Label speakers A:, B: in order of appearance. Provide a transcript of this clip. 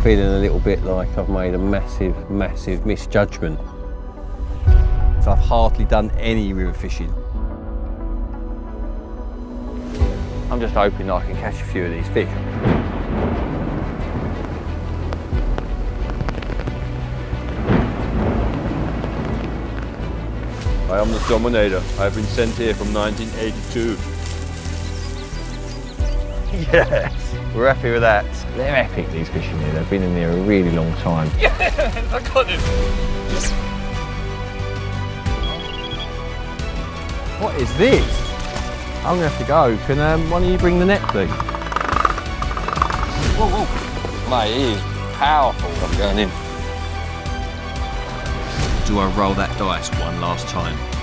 A: feeling a little bit like I've made a massive misjudgment. So I've hardly done any river fishing. I'm just hoping I can catch a few of these fish.
B: I am the Terminator. I've been sent here from 1982.
A: Yes, we're happy with that. They're epic, these fish in here. They've been in here a really long time.
B: Yes, I got him.
A: What is this? I'm gonna have to go. Can one of you bring the net, please?
B: Whoa, whoa. Mate, he is powerful. I'm going in.
A: Do I roll that dice one last time?